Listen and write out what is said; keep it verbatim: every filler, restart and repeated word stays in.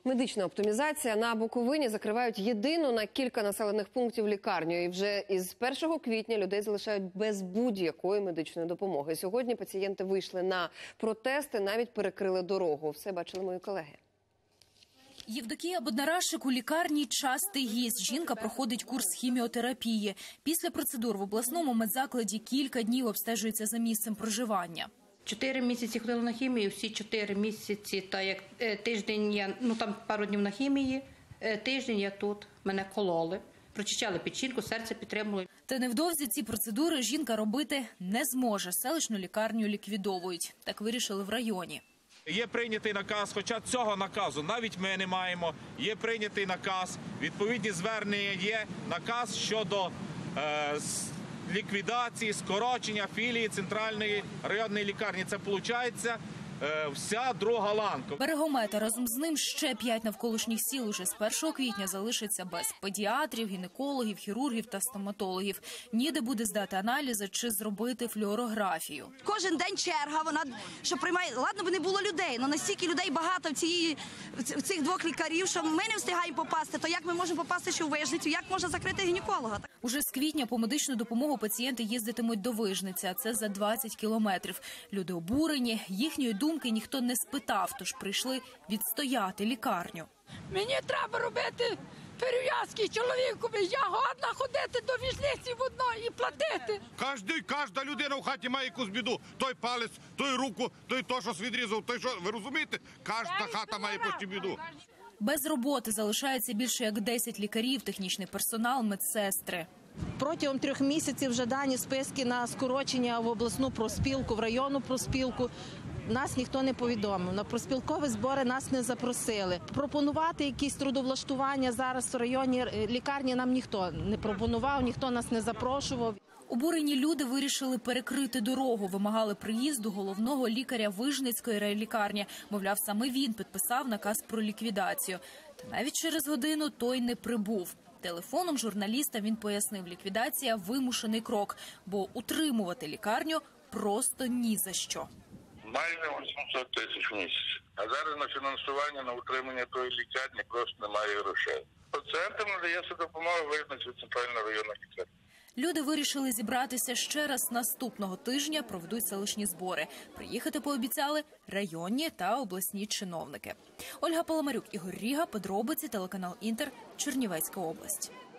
Медична оптимізація. На Буковині закривають єдину на кілька населених пунктів лікарню. І вже із першого квітня людей залишають без будь-якої медичної допомоги. Сьогодні пацієнти вийшли на протести, навіть перекрили дорогу. Все бачили мої колеги. Євдокія Боднарашик у лікарні частий гість. Жінка проходить курс хіміотерапії. Після процедур в обласному медзакладі кілька днів обстежується за місцем проживання. Чотири місяці ходила на хімію, всі чотири місяці, та як е, тиждень я, ну там пару днів на хімії, е, тиждень я тут, мене кололи, прочищали печінку, серце підтримували. Та невдовзі ці процедури жінка робити не зможе. Селищну лікарню ліквідовують. Так вирішили в районі. Є прийнятий наказ, хоча цього наказу навіть ми не маємо. Є прийнятий наказ, відповідні звернення є, наказ щодо е, ліквідації, скорочення філії центральної районної лікарні. Це виходить е, вся друга ланка. Берегомета разом з ним ще п'ять навколишніх сіл уже з першого квітня залишаться без педіатрів, гінекологів, хірургів та стоматологів. Ніде буде здати аналізи чи зробити флюорографію. Кожен день черга, вона що приймає, ладно би не було людей, але настільки людей багато в, цій, в цих двох лікарів, що ми не встигаємо попасти, то як ми можемо попасти ще у Вижницю, як можна закрити гінеколога? Уже з квітня по медичну допомогу пацієнти їздитимуть до Вижниці, а це за двадцять кілометрів. Люди обурені, їхньої думки ніхто не спитав, тож прийшли відстояти лікарню. Мені треба робити перев'язки чоловікові, я годна ходити до Вижниці в одно і платити. Кожний, кожна людина в хаті має якусь біду. Той палець, той руку, той то, що відрізав, той що, ви розумієте? Кожна хата має якусь біду. Без роботи залишається більше як десять лікарів, технічний персонал, медсестри. Протягом трьох місяців вже дані списки на скорочення в обласну профспілку, в районну профспілку. Нас ніхто не повідомив, на профспілкові збори нас не запросили. Пропонувати якісь трудовлаштування зараз в районній лікарні нам ніхто не пропонував, ніхто нас не запрошував. Обурені люди вирішили перекрити дорогу, вимагали приїзду головного лікаря Вижницької райлікарні. Мовляв, саме він підписав наказ про ліквідацію. Та навіть через годину той не прибув. Телефоном журналістам він пояснив, ліквідація – вимушений крок, бо утримувати лікарню просто ні за що. Майже вісімсот тисяч в місяць. А зараз на фінансування, на утримання тої лікарні просто немає грошей. Пацієнтам надається допомога Вижницької центральної районної лікарні. Люди вирішили зібратися ще раз наступного тижня, проведуть селищні збори. Приїхати пообіцяли районні та обласні чиновники. Ольга Паламарюк, Ігор Ріга, подробиці, телеканал Інтер, Чернівецька область.